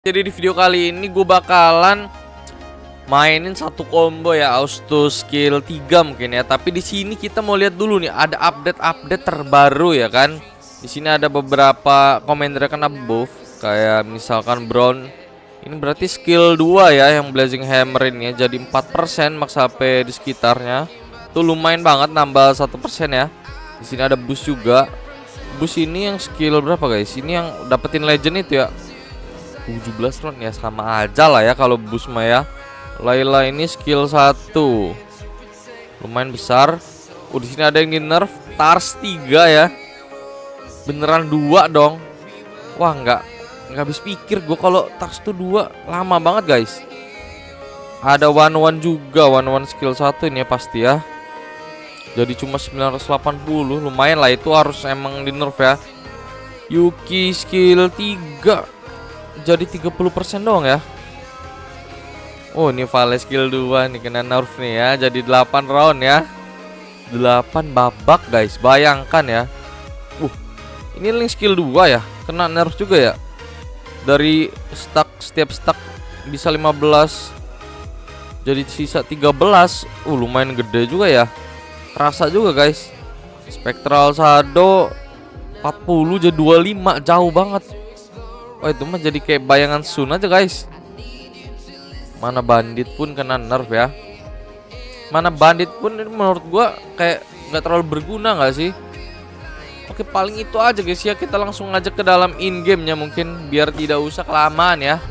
Jadi di video kali ini gue bakalan mainin satu combo ya, auto skill 3 mungkin ya. Tapi di sini kita mau lihat dulu nih, ada update terbaru ya kan. Di sini ada beberapa komentar kena buff, kayak misalkan Brown. Ini berarti skill 2 ya, yang Blazing Hammer ini ya, jadi 4% max HP di sekitarnya. Tuh lumayan banget, nambah 1% ya. Di sini ada boost juga. Boost ini yang skill berapa guys? Ini yang dapetin legend itu ya, 17 round ya, sama aja lah ya kalau boost mah ya. Layla ini skill 1 lumayan besar. Di sini ada yang di nerf Tars 3 ya. Beneran 2 dong. Wah, nggak habis pikir gue kalau Tars tuh 2 lama banget guys. Ada 1-1 juga, 1-1 skill 1 ini ya pasti ya. Jadi cuma 980, lumayan lah, itu harus emang di nerf ya. Yuki skill 3 jadi 30% doang ya. Oh, ini Vale skill 2 nih kena nerf nih ya, jadi 8 round ya. 8 babak guys, bayangkan ya. Ini link skill 2 ya, kena nerf juga ya. Dari setiap stack bisa 15 jadi sisa 13. Lumayan gede juga ya. Kerasa juga guys. Spectral Shadow 40 jadi 25, jauh banget. Oh, itu mah jadi kayak bayangan Sun aja guys. Mana bandit pun kena nerf ya. Mana bandit pun ini menurut gua kayak nggak terlalu berguna nggak sih. Oke, paling itu aja guys ya. Kita langsung aja ke dalam in gamenya mungkin, biar tidak usah kelamaan ya.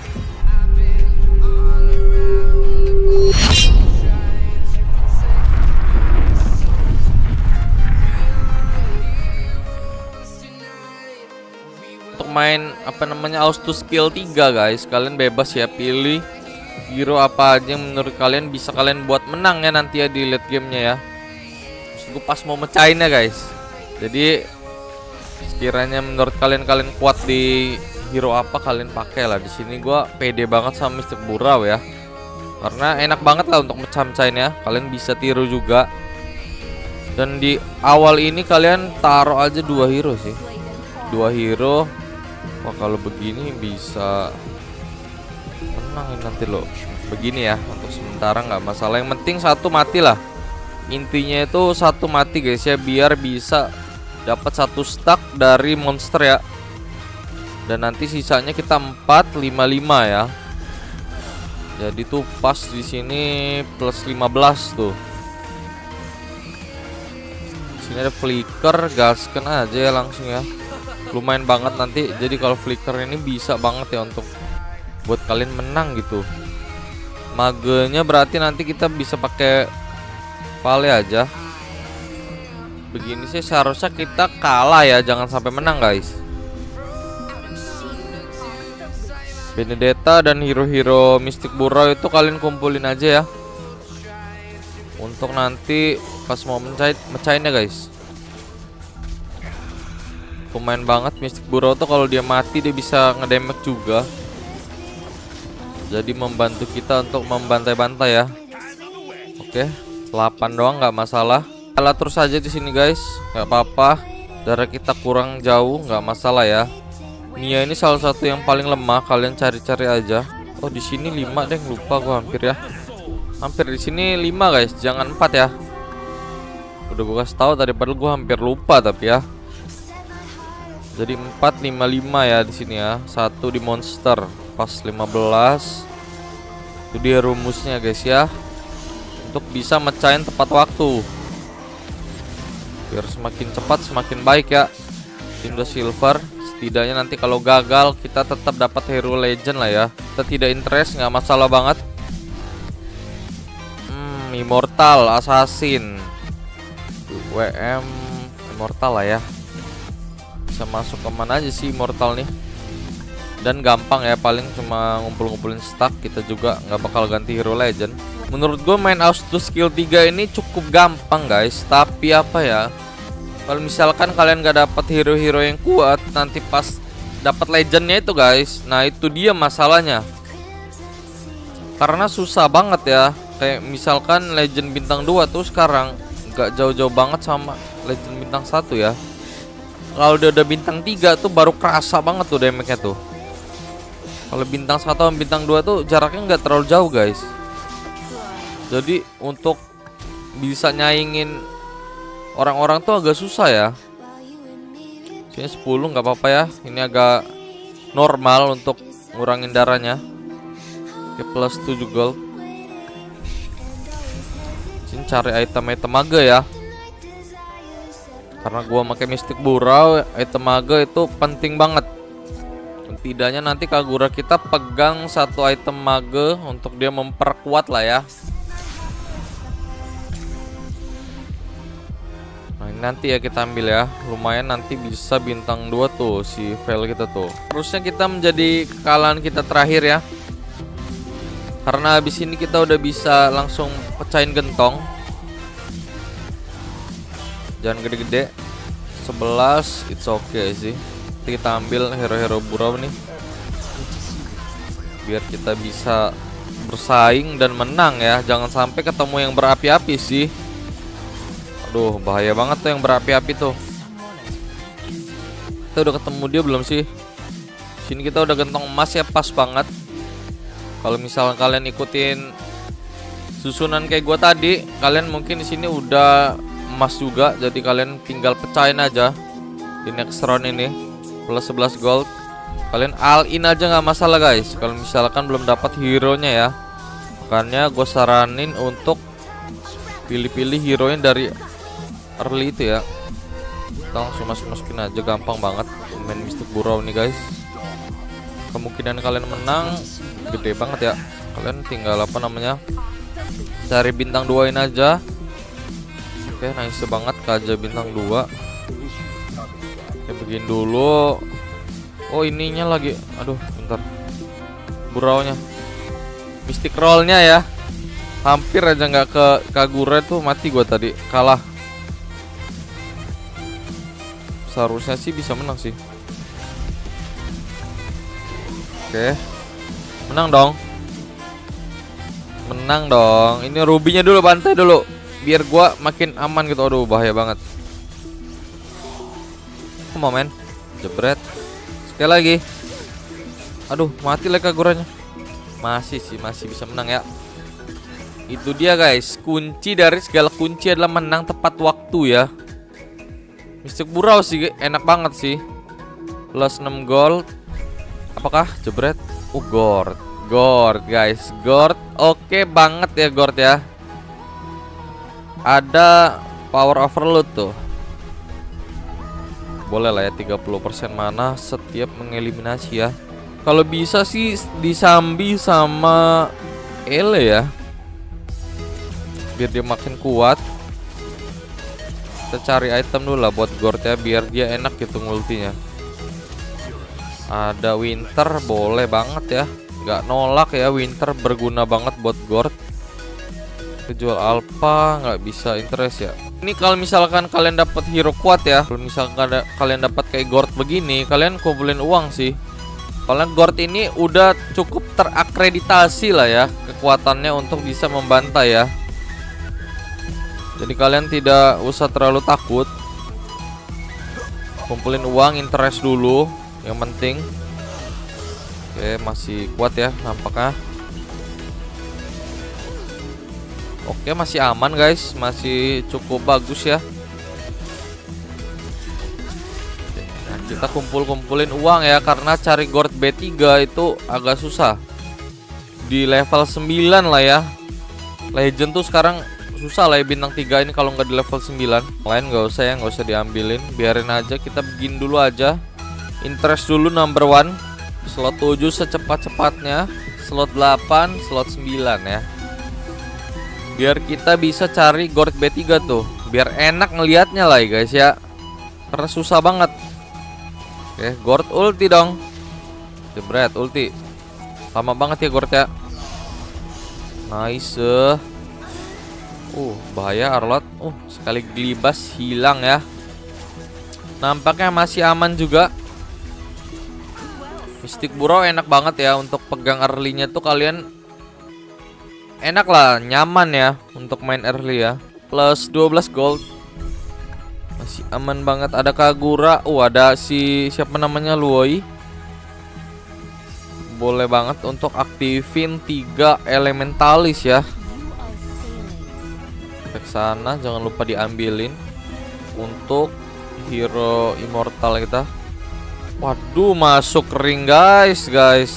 Main auto skill 3 guys, kalian bebas ya pilih hero apa aja yang menurut kalian bisa kalian buat menang ya nanti ya di late gamenya ya. Gue pas mau mecahin ya guys. Jadi sekiranya menurut kalian kuat di hero apa, kalian pakai lah. Di sini gue pede banget sama Mystic Burrow ya, karena enak banget lah untuk mecah-mecahin ya. Kalian bisa tiru juga. Dan di awal ini kalian taruh aja 2 hero sih, 2 hero. Wah, kalau begini bisa menang nanti loh. Begini ya, untuk sementara nggak masalah. Yang penting satu mati lah. Intinya itu satu mati guys ya, biar bisa dapat 1 stack dari monster ya. Dan nanti sisanya kita 4-5-5 ya. Jadi tuh pas di sini plus 15 tuh. Di sini ada flicker, gaskan aja ya langsung ya. Lumayan banget nanti. Jadi kalau flicker ini bisa banget ya untuk buat kalian menang gitu. Magenya berarti nanti kita bisa pakai Vale aja. Begini sih seharusnya kita kalah ya, jangan sampai menang guys. Benedetta dan hero-hero Mystic Burrow itu kalian kumpulin aja ya, untuk nanti pas mau mecahin ya guys. Lumayan banget Mystic Burrow tuh, kalau dia mati dia bisa ngedamage juga. Jadi membantu kita untuk membantai-bantai ya. Oke, 8 doang nggak masalah. Kalah terus aja di sini guys, nggak apa-apa. Darah kita kurang jauh nggak masalah ya. Mia ini salah satu yang paling lemah, kalian cari-cari aja. Oh, di sini 5 deh, lupa gua hampir ya. Hampir di sini 5 guys, jangan 4 ya. Udah gua kasih tahu tadi, padahal gua hampir lupa tapi ya. Jadi 4-5-5 ya di sini ya. 1 di monster pas 15. Itu dia rumusnya guys ya, untuk bisa mecahin tepat waktu, biar semakin cepat semakin baik ya. Udah silver, setidaknya nanti kalau gagal kita tetap dapat hero legend lah ya. Kita tidak interest, nggak masalah banget. Immortal, assassin, WM immortal lah ya. Bisa masuk kemana aja sih immortal nih. Dan gampang ya, paling cuma ngumpul-ngumpulin stack. Kita juga nggak bakal ganti hero legend. Menurut gue main auto skill 3 ini cukup gampang guys. Tapi apa ya, kalau misalkan kalian nggak dapat hero-hero yang kuat, nanti pas dapat legendnya itu guys, nah itu dia masalahnya. Karena susah banget ya. Kayak misalkan legend bintang 2 tuh sekarang nggak jauh-jauh banget sama legend bintang 1 ya. Kalau udah bintang 3 tuh baru kerasa banget tuh damage-nya tuh. Kalau bintang 1 sama bintang 2 tuh jaraknya nggak terlalu jauh guys. Jadi untuk bisa nyaingin orang-orang tuh agak susah ya. Sini 10 nggak apa-apa ya. Ini agak normal untuk ngurangin darahnya. Oke, plus 7 gold. Sini cari item-item maga ya. Karena gua pakai Mystic Burrow, item maga itu penting banget. Tidaknya nanti Kagura kita pegang satu item maga untuk dia memperkuat lah ya. Nah, ini nanti ya kita ambil ya. Lumayan nanti bisa bintang 2 tuh si fail kita tuh. Harusnya kita menjadi kekalahan kita terakhir ya. Karena habis ini kita udah bisa langsung pecahin gentong. Jangan gede-gede. 11 it's okay sih. Kita ambil hero-hero burrow nih. Biar kita bisa bersaing dan menang ya. Jangan sampai ketemu yang berapi-api sih. Aduh, bahaya banget tuh yang berapi-api tuh. Kita udah ketemu dia belum sih? Sini kita udah gentong emas ya, pas banget. Kalau misalnya kalian ikutin susunan kayak gua tadi, kalian mungkin di sini udah emas juga. Jadi kalian tinggal pecahin aja di next round ini. Plus 11 gold. Kalian all in aja nggak masalah guys. Kalau misalkan belum dapat hero nya ya. Makanya gue saranin untuk pilih-pilih hero nya dari early itu ya. Kita langsung masukin aja, gampang banget main Mystic Burrow nih guys. Kemungkinan kalian menang gede banget ya. Kalian tinggal apa namanya, cari bintang 2 in aja. Oke, nice banget Kaja bintang 2. Oke, begini dulu. Oh, ininya lagi. Aduh, bentar. Burrow-nya. Mystic roll-nya ya. Hampir aja nggak ke Kagura tuh, mati gua tadi. Kalah. Seharusnya sih bisa menang sih. Oke. Menang dong. Menang dong. Ini rubinya dulu, bantai dulu. Biar gua makin aman gitu. Aduh, bahaya banget. Come on, man. Jebret. Sekali lagi. Aduh, mati lah Kaguranya. Masih sih, masih bisa menang ya. Itu dia guys, kunci dari segala kunci adalah menang tepat waktu ya. Mystic Burrow sih enak banget sih. Plus 6 gold. Apakah jebret? Gord. Gord guys, Gord oke banget ya Gord ya. Ada power overload tuh. Boleh lah ya, 30% mana setiap mengeliminasi ya. Kalau bisa sih disambi sama Ele ya, biar dia makin kuat. Kita cari item dulu lah buat Gord ya, biar dia enak gitu ngultinya. Ada Winter boleh banget ya, nggak nolak ya. Winter berguna banget buat Gord. Kejual Alpha nggak bisa interest ya. Ini kalau misalkan kalian dapat hero kuat ya, kalau misalkan kalian dapat kayak Gord begini, kalian kumpulin uang sih. Karena Gord ini udah cukup terakreditasi lah ya kekuatannya untuk bisa membantai ya. Jadi kalian tidak usah terlalu takut. Kumpulin uang, interest dulu yang penting. Oke, masih kuat ya nampaknya. Oke, masih aman guys, masih cukup bagus ya. Nah, kita kumpulin uang ya, karena cari Gord B3 itu agak susah. Di level 9 lah ya. Legend tuh sekarang susah lah ya, bintang 3 ini kalau nggak di level 9. Lain nggak usah ya, nggak usah diambilin, biarin aja. Kita begin dulu aja. Interest dulu number 1. Slot 7 secepat-cepatnya. Slot 8, slot 9 ya. Biar kita bisa cari Gord B3 tuh, biar enak ngelihatnya lah ya guys ya. Karena susah banget. Oke, Gord ulti dong. Jebret ulti. Lama banget ya Gord ya. Nice. Bahaya Arlot. Sekali gelibas hilang ya. Nampaknya masih aman juga. Mystic Burrow enak banget ya untuk pegang early-nya tuh, kalian enak lah, nyaman ya untuk main early ya. Plus 12 gold. Masih aman banget. Ada Kagura. Ada si siapa namanya, Luoi. boleh banget untuk aktifin 3 elementalis ya. Ke sana jangan lupa diambilin untuk hero immortal kita. Waduh, masuk ring guys.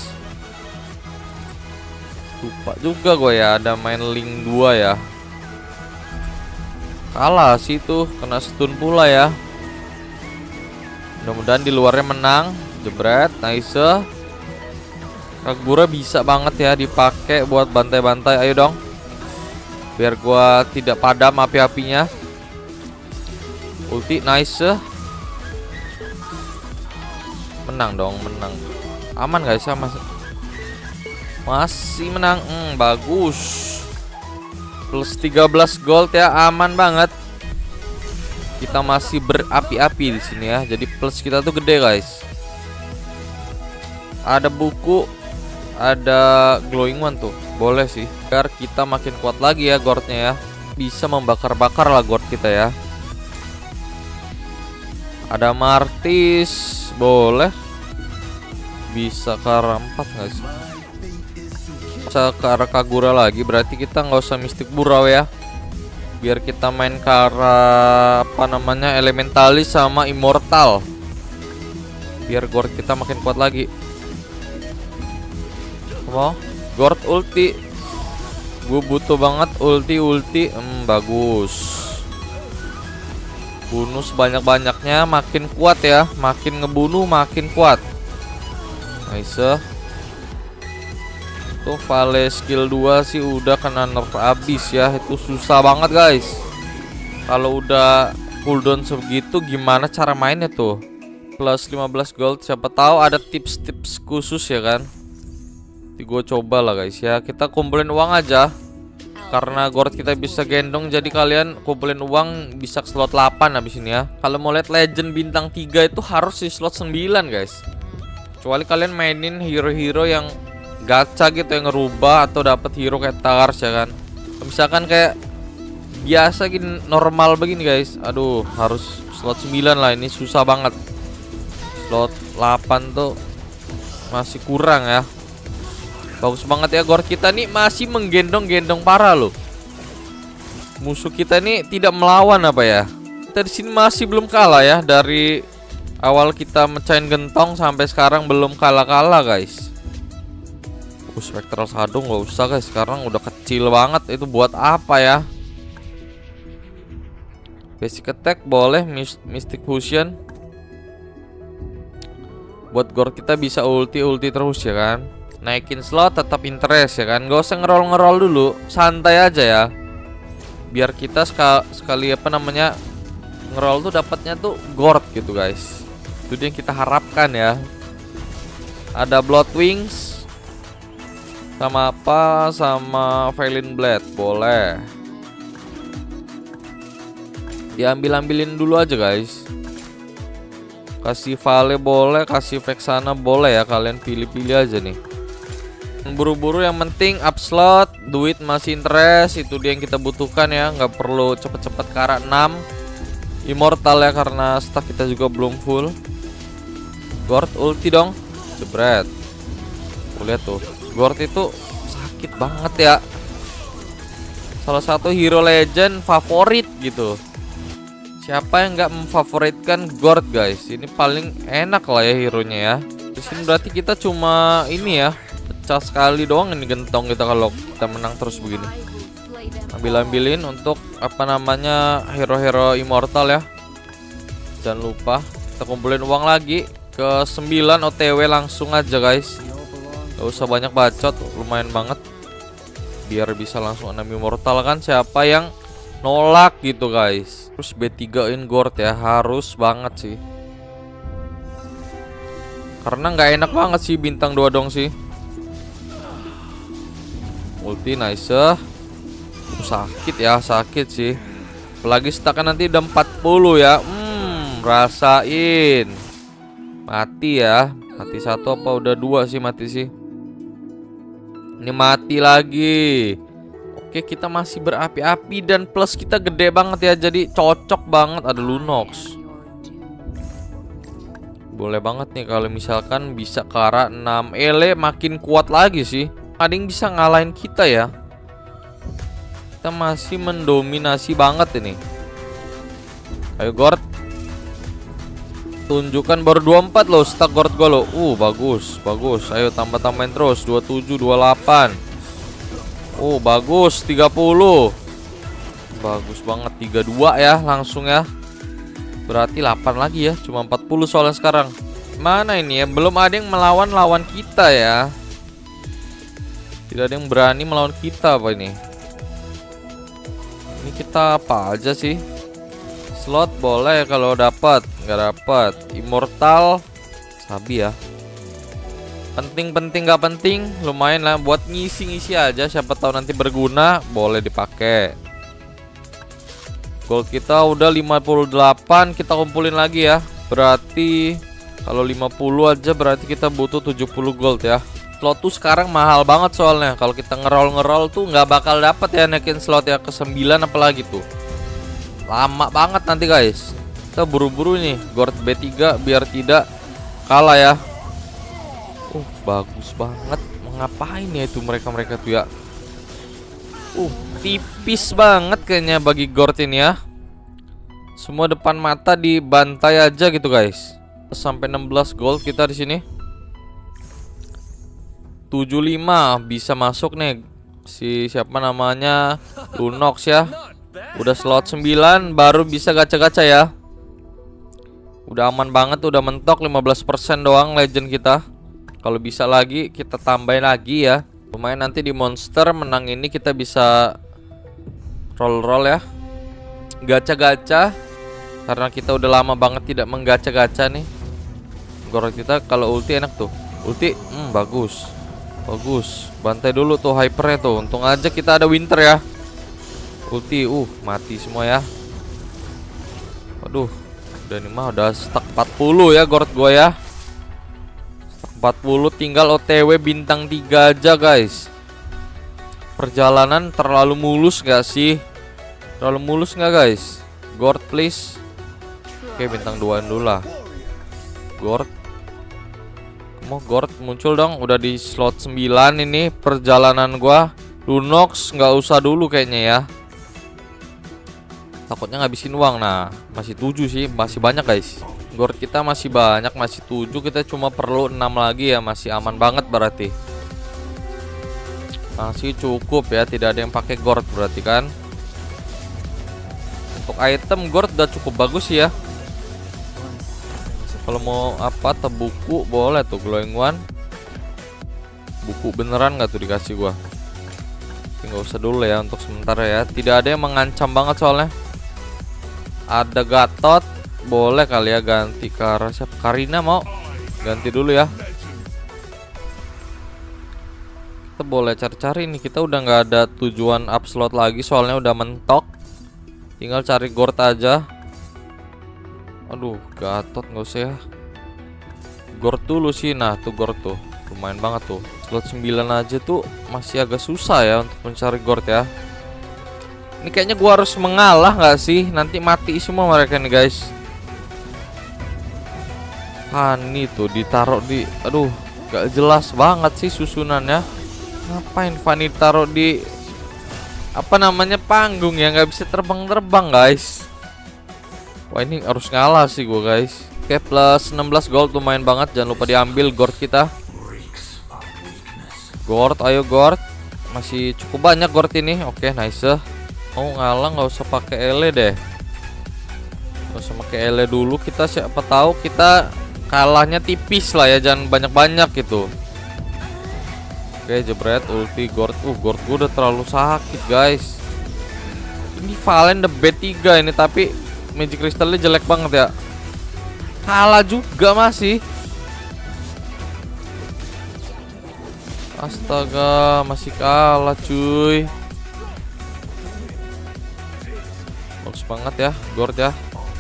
Lupa juga gue ya, ada main link 2 ya. Kalah sih tuh, kena stun pula ya. Mudah-mudahan di luarnya menang. Jebret, nice. Kagura bisa banget ya dipakai buat bantai-bantai. Ayo dong, biar gua tidak padam api-apinya. Ulti, nice. Menang dong, menang. Aman guys ya, masih menang. Bagus. Plus 13 gold ya, aman banget. Kita masih berapi-api di sini ya. Jadi plus kita tuh gede guys. Ada buku, ada glowing one tuh. Boleh sih, biar kita makin kuat lagi ya gordnya ya. Bisa membakar-bakar lah gord kita ya. Ada Martis, boleh. Bisa ke arah 4 gak sih? Bisa ke arah Kagura lagi, berarti kita nggak usah mistik burau ya. Biar kita main ke arah apa namanya, elementalis sama immortal. Biar gord kita makin kuat lagi. Mau gord ulti. Gue butuh banget ulti. Bagus. Bunuh sebanyak-banyaknya, makin kuat ya. Makin ngebunuh makin kuat. Nice. Tuh Vale skill 2 sih udah kena nerf abis ya. Itu susah banget guys. Kalau udah cooldown segitu gimana cara mainnya tuh. Plus 15 gold, siapa tahu ada tips-tips khusus ya kan. Nanti gue coba lah guys ya. Kita kumpulin uang aja, karena gord kita bisa gendong. Jadi kalian kumpulin uang bisa ke slot 8 habis ini ya. Kalau mau lihat legend bintang 3 itu harus di slot 9 guys. Kecuali kalian mainin hero-hero yang gacha gitu, yang ngerubah atau dapat hero kayak Tars ya kan. Misalkan kayak biasa gini, normal begini guys. Aduh, harus slot 9 lah, ini susah banget. Slot 8 tuh masih kurang ya. Bagus banget ya gord kita nih, masih menggendong-gendong parah loh. Musuh kita nih tidak melawan apa ya. Kita di sini masih belum kalah ya. Dari awal kita mecahin gentong sampai sekarang belum kalah-kalah guys. Spectral Shadow nggak usah guys, sekarang udah kecil banget. Itu buat apa ya? Basic attack boleh, Mystic Fusion. Buat gord kita bisa ulti terus ya kan. Naikin slot tetap interest ya kan. Gak usah ngerol dulu, santai aja ya. Biar kita sekali apa namanya, ngerol tuh dapatnya tuh gord gitu guys. Itu yang kita harapkan ya. Ada Blood Wings sama apa, sama Valen Blade boleh. Diambil-ambilin dulu aja guys. Kasih Vale boleh, kasih Vexana boleh ya. Kalian pilih-pilih aja nih. Buru-buru, yang penting up slot. Duit masih interest, itu dia yang kita butuhkan ya. Nggak perlu cepet-cepet ke arah 6 immortal ya, karena stack kita juga belum full. Gord ulti dong. Jebret. Lihat tuh, gord itu sakit banget ya. Salah satu hero legend favorit gitu. Siapa yang nggak memfavoritkan gord guys? Ini paling enak lah ya hero-nya ya. Di sini berarti kita cuma ini ya, pecah sekali doang ini gentong kita kalau kita menang terus begini. Ambil-ambilin untuk apa namanya, hero-hero immortal ya. Jangan lupa kita kumpulin uang lagi. Ke 9 OTW langsung aja guys. Gak usah banyak bacot, lumayan banget. Biar bisa langsung 6 immortal kan. Siapa yang nolak gitu guys. Terus B3in gord ya, harus banget sih. Karena nggak enak banget sih bintang 2 dong sih. Ulti nice. Sakit ya, sakit sih. Apalagi stacknya nanti udah 40 ya. Rasain. Mati ya. Mati 1 apa udah 2 sih mati sih. Ini mati lagi. Oke, kita masih berapi-api dan plus kita gede banget ya. Jadi cocok banget. Ada Lunox. Boleh banget nih kalau misalkan bisa ke arah 6 ele makin kuat lagi sih. Ada yang bisa ngalahin kita ya. Kita masih mendominasi banget ini. Ayo Gord. Tunjukkan baru 24 loh stack Gord gue loh. Bagus, bagus. Ayo tambah-tambahin terus. 27, 28. Bagus, 30. Bagus banget, 32 ya langsung ya. Berarti 8 lagi ya. Cuma 40 soalnya sekarang. Mana ini ya? Belum ada yang melawan lawan kita ya. Tidak ada yang berani melawan kita apa ini? Ini kita apa aja sih? Slot boleh kalau dapat, nggak dapat. Immortal sabi ya. Penting-penting nggak penting, lumayan lah buat ngisi-ngisi aja. Siapa tahu nanti berguna, boleh dipakai. Gold kita udah 58, kita kumpulin lagi ya. Berarti kalau 50 aja berarti kita butuh 70 gold ya. Slot tuh sekarang mahal banget soalnya. Kalau kita ngerol tuh nggak bakal dapat ya naikin slot ya ke 9 apalagi tuh. Lama banget nanti guys. Kita buru-buru nih Gold B3 biar tidak kalah ya. Bagus banget. Ngapain ya itu mereka tuh ya. Tipis banget kayaknya bagi Gord ini ya. Semua depan mata dibantai aja gitu guys. Sampai 16 gold kita di sini. 75 bisa masuk nih. Siapa namanya? Lunox ya. Udah slot 9 baru bisa gacha-gacha ya. Udah aman banget, udah mentok 15% doang legend kita. Kalau bisa lagi kita tambahin lagi ya. Lumayan nanti di monster menang ini kita bisa roll ya. Gacha-gacha. Karena kita udah lama banget tidak menggacha-gacha nih. Gord kita kalau ulti enak tuh. Ulti, bagus. Bagus. Bantai dulu tuh hypernya tuh. Untung aja kita ada winter ya. Ulti, mati semua ya. Waduh. Udah nih mah udah stuck 40 ya Gord gua ya. 40 tinggal OTW bintang 3 aja guys. Perjalanan terlalu mulus gak sih? Terlalu mulus gak guys? Gord please. Oke bintang 2 dulu lah. Gord. Mau Gord muncul dong. Udah di slot 9 ini perjalanan gua. Lunox nggak usah dulu kayaknya ya. Takutnya ngabisin uang. Nah masih 7 sih. Masih banyak guys. Gord kita masih banyak, masih 7. Kita cuma perlu 6 lagi ya. Masih aman banget berarti. Masih cukup ya. Tidak ada yang pakai Gord berarti kan. Untuk item Gord udah cukup bagus ya. Kalau mau apa buku boleh tuh glowing one. Buku beneran nggak tuh dikasih gua? Tapi nggak usah dulu ya untuk sementara ya. Tidak ada yang mengancam banget soalnya. Ada Gatot. Boleh kali ya ganti ke arah siapa? Karina mau ganti dulu ya. Kita boleh cari-cari nih. Kita udah nggak ada tujuan up slot lagi soalnya udah mentok. Tinggal cari Gord aja. Aduh Gatot nggak usah ya. Gord dulu sih. Nah tuh Gord tuh lumayan banget tuh. Slot 9 aja tuh masih agak susah ya untuk mencari Gord ya. Ini kayaknya gua harus mengalah nggak sih? Nanti mati semua mereka nih guys. Fanny tuh ditaruh di, aduh gak jelas banget sih susunannya. Ngapain Fanny taruh di apa namanya panggung ya, nggak bisa terbang-terbang guys. Wah ini harus ngalah sih gue guys. Oke plus 16 gold lumayan banget. Jangan lupa diambil Gord kita. Gord ayo Gord. Masih cukup banyak Gord ini. Oke nice. Mau ngalah nggak usah pakai ele deh. Nggak usah pakai ele dulu. Kita siapa tahu kita kalahnya tipis lah ya. Jangan banyak-banyak gitu. Oke jebret ulti Gord. Gord gue udah terlalu sakit guys. Ini Valen the B3 ini tapi Magic Crystalnya jelek banget ya. Kalah juga masih. Astaga masih kalah cuy. Bagus banget ya Gord ya.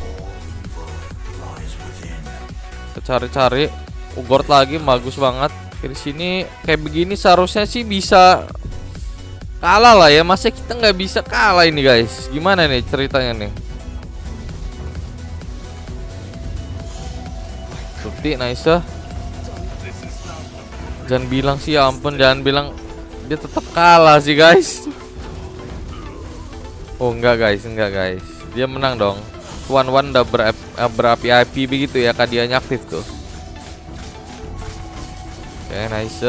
Kita cari-cari. Gord lagi bagus banget. Di sini kayak begini seharusnya sih bisa kalah lah ya. Masa kita nggak bisa kalah ini guys? Gimana nih ceritanya nih? mati. Nice. Jangan bilang sih, ya ampun, jangan bilang dia tetap kalah sih guys. Oh enggak guys, dia menang dong. One udah berapi-api begitu ya, kadianya aktif tuh. Oke, nice.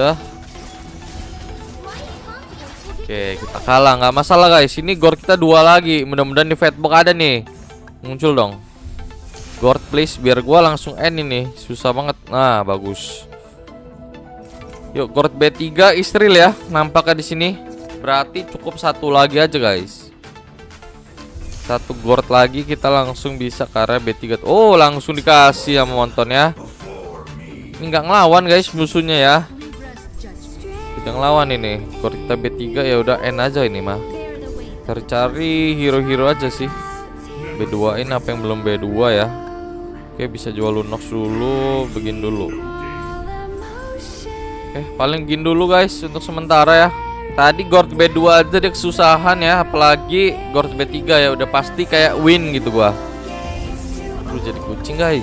Oke, kita kalah, nggak masalah guys. Ini Gord kita 2 lagi. Mudah-mudahan di Fatbox ada nih. Muncul dong. Gord please, biar gua langsung end ini. Susah banget. Nah, bagus. Yuk, Gord B3 Istril ya. Nampaknya di sini. Berarti cukup 1 lagi aja guys. 1 Gord lagi kita langsung bisa karena B3. Oh, langsung dikasih sama Monton ya. Ini nggak ngelawan guys musuhnya ya. Kita ngelawan ini. Gord kita B3 ya udah end aja ini mah. Cari-cari hero-hero aja sih. B2-in apa yang belum B2 ya. Oke, bisa jual Lunox dulu, begin dulu. Oke, paling gin dulu guys untuk sementara ya. Tadi Gord B2 aja dia kesusahan ya, apalagi Gord B3 ya udah pasti kayak win gitu gua. Lu jadi kucing guys.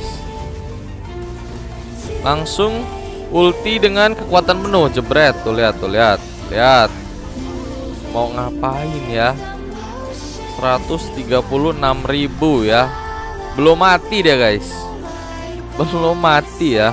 Langsung ulti dengan kekuatan penuh, jebret. Tuh lihat. Mau ngapain ya? 136.000 ya. Belum mati dia guys. Belum mati ya.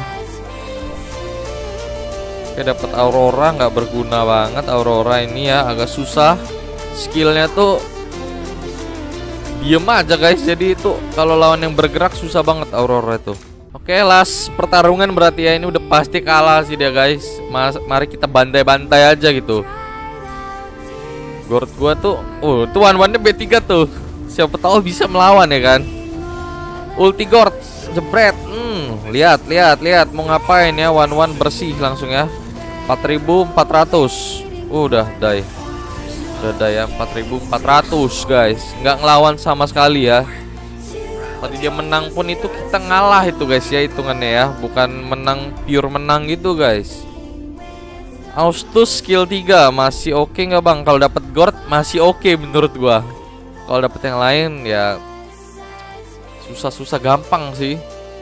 Oke, dapat Aurora, nggak berguna banget Aurora ini ya, agak susah. Skillnya tuh diem aja guys, jadi itu kalau lawan yang bergerak susah banget Aurora itu. Oke, last pertarungan berarti ya, ini udah pasti kalah sih dia guys. Mari kita bantai-bantai aja gitu. Gord gua tuh, tuh one-one-nya B3 tuh. Siapa tahu bisa melawan ya kan. Ulti Gord, jebret. Lihat mau ngapain ya, one-one bersih langsung ya. 4.400. Udah die ya, 4.400 guys. Nggak ngelawan sama sekali ya. Tadi dia menang pun itu kita ngalah itu guys ya, hitungannya ya. Bukan menang pure menang gitu guys. Austus skill 3 masih oke nggak bang? Kalau dapat Gord masih oke menurut gua. Kalau dapat yang lain ya susah gampang sih.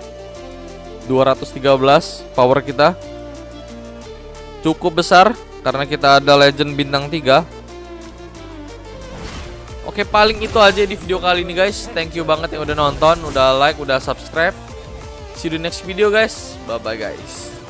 213 power kita cukup besar karena kita ada legend bintang 3. Oke, paling itu aja di video kali ini guys. Thank you banget yang udah nonton, udah like, udah subscribe. See you di next video guys. Bye bye guys.